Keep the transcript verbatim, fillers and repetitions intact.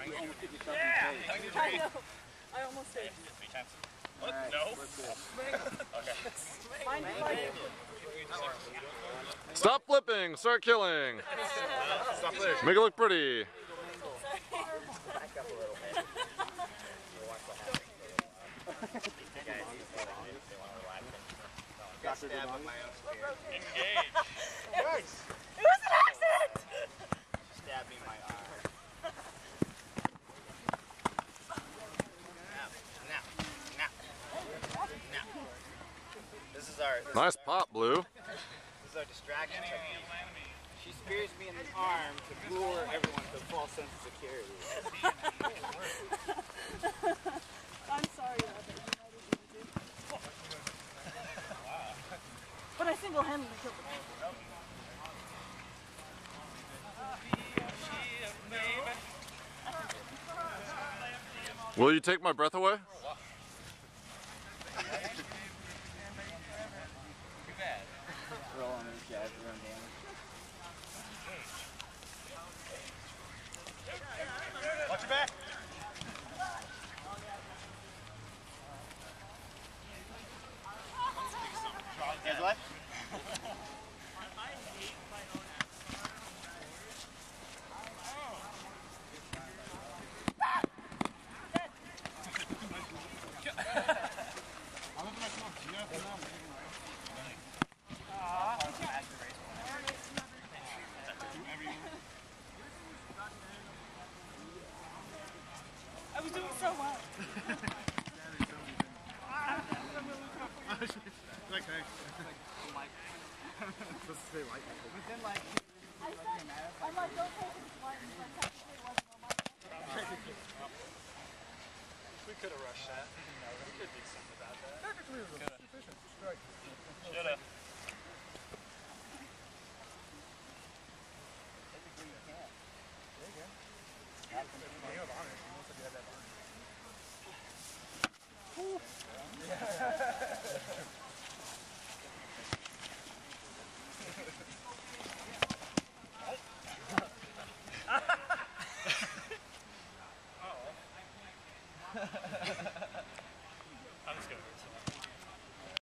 Yeah! I know. I almost did. Three times. What? Right, no. Okay. Mine is like Stop flipping. Start killing. Stop there. Make it look pretty. Back up a little bit. We'll watch what happens. You guys, they want to relax. Got stabbed with my own spear. Engage. Nice. It was an accident! She stabbed me in my arm. Now, now, now, now. This is our. This Nice is our, pop, Blue. This is our distraction technique. She spears me in the arm to lure everyone to a false sense of security. I'm sorry about that. But I single-handedly killed him. Will you take my breath away? Too bad. Roll on these guys, run damage. Watch your back. Guys, what? I was doing so well. Like, thanks. Supposed to say like. Within like. I said, I'm like, don't take it as lightning, but technically it wasn't on my fault. We could have rushed that. No, we could do something about that. Technically, it was a sufficient strike. Should have. Technically, you can. There you go. You have honor.